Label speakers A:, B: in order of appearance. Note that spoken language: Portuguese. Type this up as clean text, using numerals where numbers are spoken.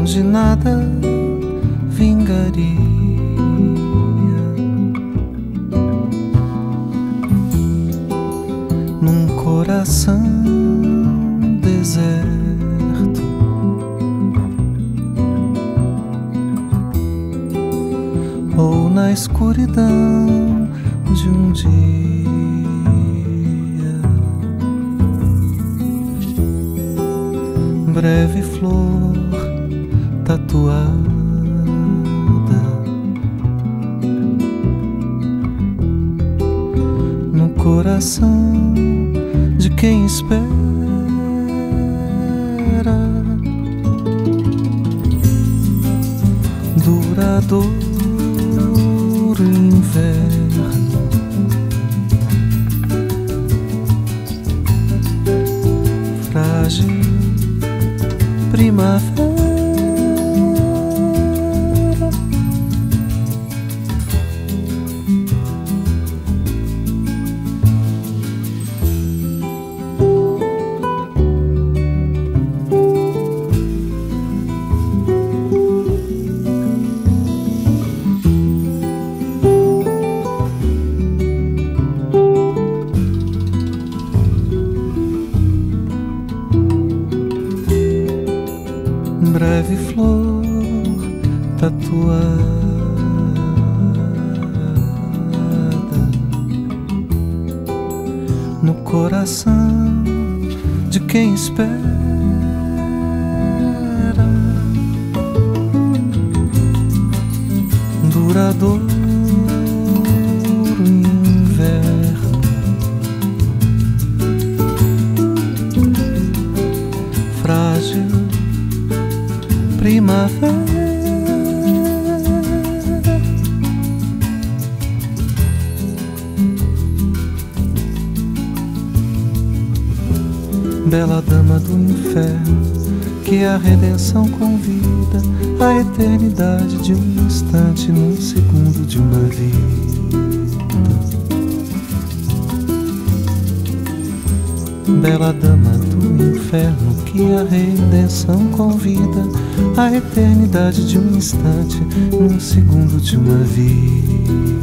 A: onde nada vingaria, num coração deserto, ou na escuridão de um dia. Breve flor tatuada no coração de quem espera. Duradouro inverno, frágil primavera. Breve flor tatuada no coração de quem espera. Duradouro inverno, frágil primavera. Bela dama do inferno, que a redenção convida, a eternidade de um instante, num segundo de uma vida. Bela dama do inferno, que a redenção convida, a eternidade de um instante, num segundo de uma vida.